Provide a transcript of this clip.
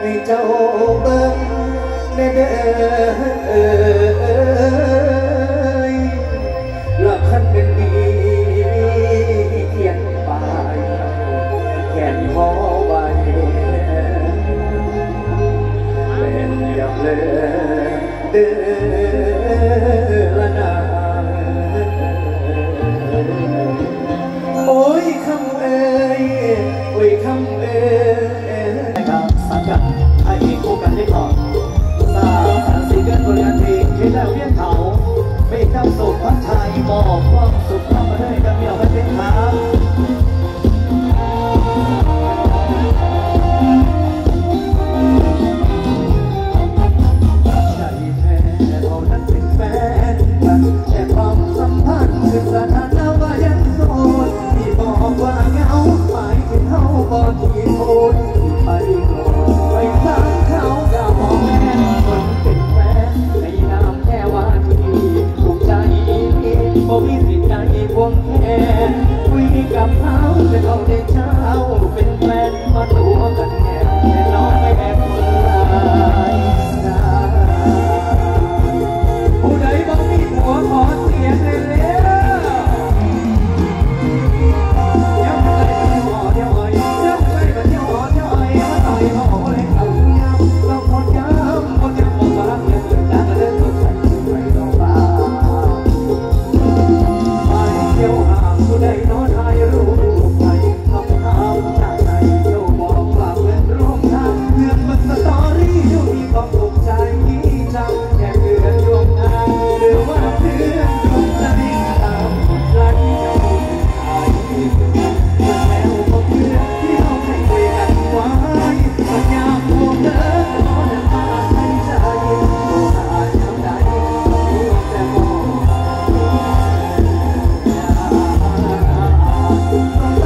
ให้เจ้าเบิ่งเด้อหลักคันเป็นดีเขียนไปแขนพอไว้เป็นอย่างเลยเด้อละนาโอ้ยคำเอ้ยโอ้ยคำเอ้ยครับสังกัดไอเอกคู่กันได้ก่อน4 เดือนบริการเพลงที่แล้วเรียนเขาไม่ทำสุขพัฒไทยมอบความสุขเข้ามาได้กันเดียวกันเป็นครับใจแท้เรานั้นเป็นแฟนกันแต่ความสัมพันธ์คือสถานะว่ายังโสดที่บอกว่าเหงาหมายถึงเขาบอกที่โทษไปโกรธไปทางเขาก็บอกแม่คนเป็นแฟนในนามแค่ว่าที่ถูกใจบ่มีสิทธิ์ใจพวงแค่